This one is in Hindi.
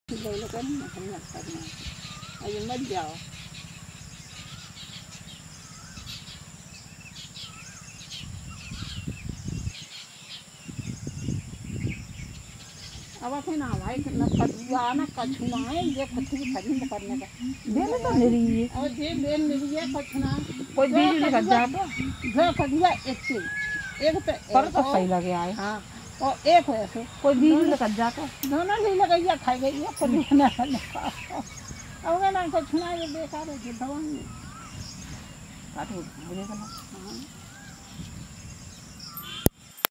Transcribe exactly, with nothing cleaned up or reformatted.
बोलो करना करना करना अरे मत जाओ अब अपने ना भाई ना कटुआ ना कछुआ है ये कछु खरीद करने का बेल तो मेरी है और ये बेल मेरी है कछुआ कोई बीज लगा जाता जो कटुआ एक से एक तो पर तो सही लगे आए हाँ और एक वैसे कोई बीज लगा जाता दोनों नहीं लगाइए खाई गई है कोई ना अब ना कछुआ ये बेकार है दवाई काटो मुझे तो